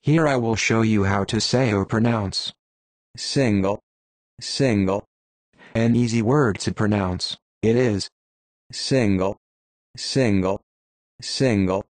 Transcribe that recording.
Here I will show you how to say or pronounce single, single. An easy word to pronounce. It is single, single, single.